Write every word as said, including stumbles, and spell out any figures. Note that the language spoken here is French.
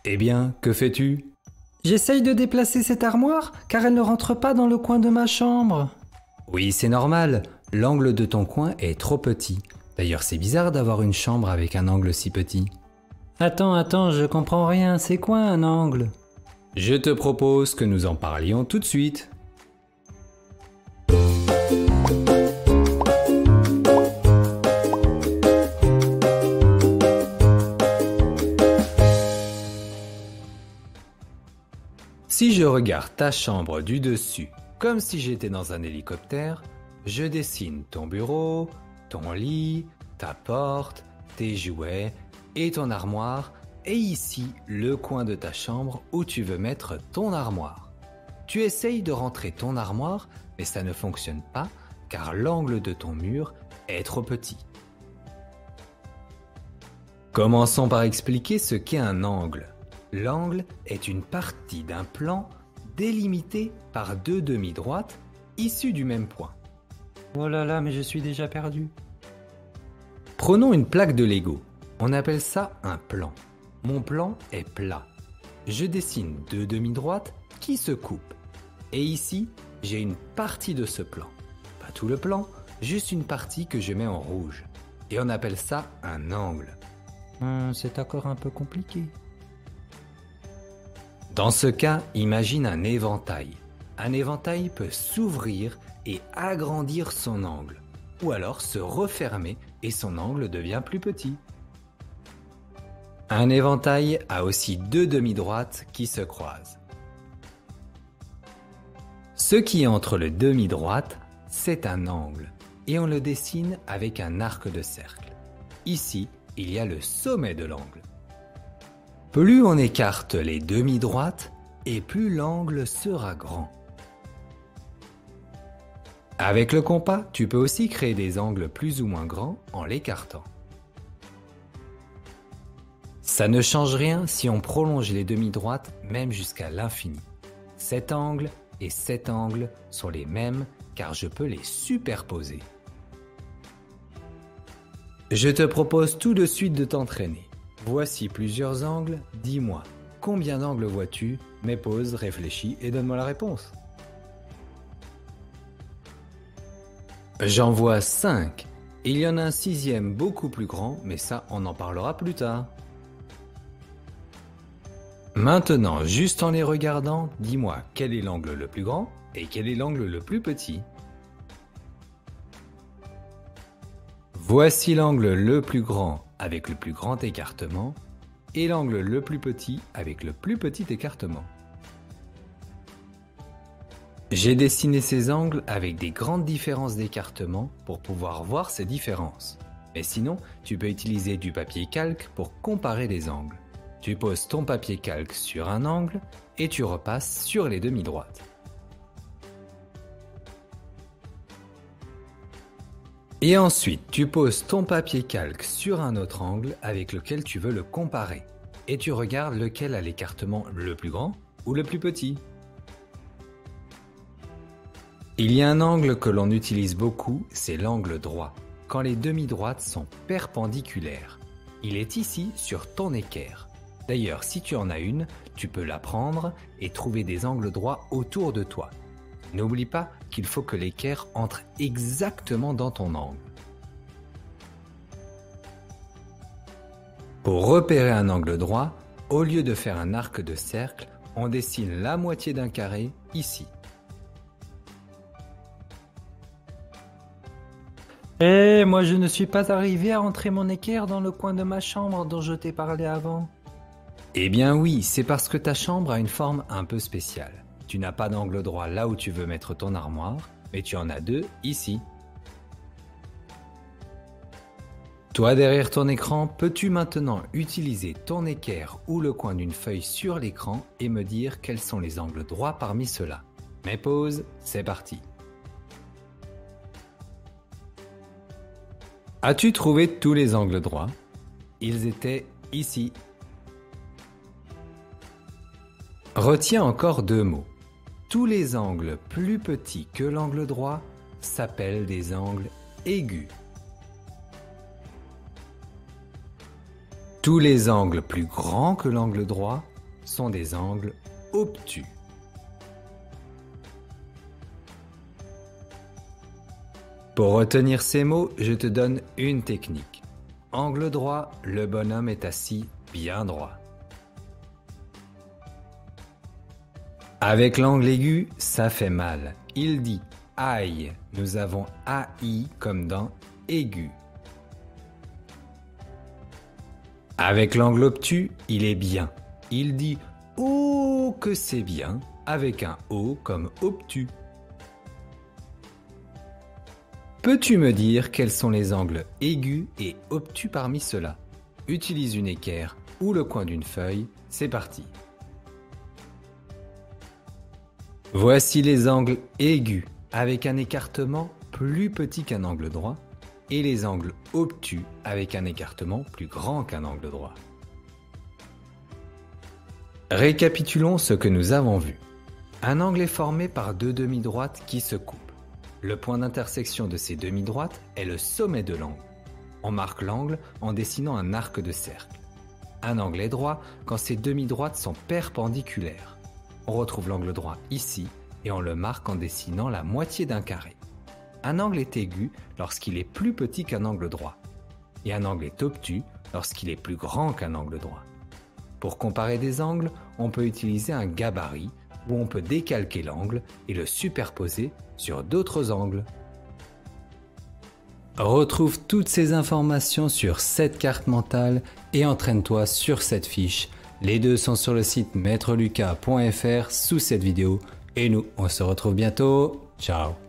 Eh bien, que fais-tu? J'essaye de déplacer cette armoire car elle ne rentre pas dans le coin de ma chambre. Oui, c'est normal, l'angle de ton coin est trop petit. D'ailleurs, c'est bizarre d'avoir une chambre avec un angle si petit. Attends, attends, je comprends rien, c'est quoi un angle? Je te propose que nous en parlions tout de suite. Si je regarde ta chambre du dessus, comme si j'étais dans un hélicoptère, je dessine ton bureau, ton lit, ta porte, tes jouets et ton armoire, et ici le coin de ta chambre où tu veux mettre ton armoire. Tu essayes de rentrer ton armoire, mais ça ne fonctionne pas car l'angle de ton mur est trop petit. Commençons par expliquer ce qu'est un angle. L'angle est une partie d'un plan délimité par deux demi-droites issues du même point. Oh là là, mais je suis déjà perdu. Prenons une plaque de Lego. On appelle ça un plan. Mon plan est plat. Je dessine deux demi-droites qui se coupent. Et ici, j'ai une partie de ce plan. Pas tout le plan, juste une partie que je mets en rouge. Et on appelle ça un angle. Hum, c'est encore un peu compliqué. Dans ce cas, imagine un éventail. Un éventail peut s'ouvrir et agrandir son angle, ou alors se refermer et son angle devient plus petit. Un éventail a aussi deux demi-droites qui se croisent. Ce qui est entre le demi-droite, c'est un angle, et on le dessine avec un arc de cercle. Ici, il y a le sommet de l'angle. Plus on écarte les demi-droites, et plus l'angle sera grand. Avec le compas, tu peux aussi créer des angles plus ou moins grands en l'écartant. Ça ne change rien si on prolonge les demi-droites même jusqu'à l'infini. Cet angle et cet angle sont les mêmes car je peux les superposer. Je te propose tout de suite de t'entraîner. Voici plusieurs angles, dis-moi, combien d'angles vois-tu? Mais pause, réfléchis et donne-moi la réponse. J'en vois cinq. Il y en a un sixième beaucoup plus grand, mais ça, on en parlera plus tard. Maintenant, juste en les regardant, dis-moi quel est l'angle le plus grand et quel est l'angle le plus petit. Voici l'angle le plus grand avec le plus grand écartement et l'angle le plus petit avec le plus petit écartement. J'ai dessiné ces angles avec des grandes différences d'écartement pour pouvoir voir ces différences. Mais sinon, tu peux utiliser du papier calque pour comparer les angles. Tu poses ton papier calque sur un angle et tu repasses sur les demi-droites. Et ensuite, tu poses ton papier calque sur un autre angle avec lequel tu veux le comparer. Et tu regardes lequel a l'écartement le plus grand ou le plus petit. Il y a un angle que l'on utilise beaucoup, c'est l'angle droit, quand les demi-droites sont perpendiculaires. Il est ici sur ton équerre. D'ailleurs, si tu en as une, tu peux la prendre et trouver des angles droits autour de toi. N'oublie pas qu'il faut que l'équerre entre exactement dans ton angle. Pour repérer un angle droit, au lieu de faire un arc de cercle, on dessine la moitié d'un carré ici. Eh, moi je ne suis pas arrivé à rentrer mon équerre dans le coin de ma chambre dont je t'ai parlé avant. Eh bien oui, c'est parce que ta chambre a une forme un peu spéciale. Tu n'as pas d'angle droit là où tu veux mettre ton armoire, mais tu en as deux ici. Toi derrière ton écran, peux-tu maintenant utiliser ton équerre ou le coin d'une feuille sur l'écran et me dire quels sont les angles droits parmi ceux-là? Mets pause, c'est parti. As-tu trouvé tous les angles droits? Ils étaient ici. Retiens encore deux mots. Tous les angles plus petits que l'angle droit s'appellent des angles aigus. Tous les angles plus grands que l'angle droit sont des angles obtus. Pour retenir ces mots, je te donne une technique. Angle droit, le bonhomme est assis bien droit. Avec l'angle aigu, ça fait mal. Il dit aïe. Nous avons A I comme dans aigu. Avec l'angle obtus, il est bien. Il dit oh que c'est bien avec un O comme obtus. Peux-tu me dire quels sont les angles aigus et obtus parmi ceux-là? Utilise une équerre ou le coin d'une feuille, c'est parti. Voici les angles aigus avec un écartement plus petit qu'un angle droit et les angles obtus avec un écartement plus grand qu'un angle droit. Récapitulons ce que nous avons vu. Un angle est formé par deux demi-droites qui se coupent. Le point d'intersection de ces demi-droites est le sommet de l'angle. On marque l'angle en dessinant un arc de cercle. Un angle est droit quand ces demi-droites sont perpendiculaires. On retrouve l'angle droit ici et on le marque en dessinant la moitié d'un carré. Un angle est aigu lorsqu'il est plus petit qu'un angle droit. Et un angle est obtus lorsqu'il est plus grand qu'un angle droit. Pour comparer des angles, on peut utiliser un gabarit où on peut décalquer l'angle et le superposer sur d'autres angles. Retrouve toutes ces informations sur cette carte mentale et entraîne-toi sur cette fiche. Les deux sont sur le site maître lucas point f r sous cette vidéo. Et nous, on se retrouve bientôt. Ciao!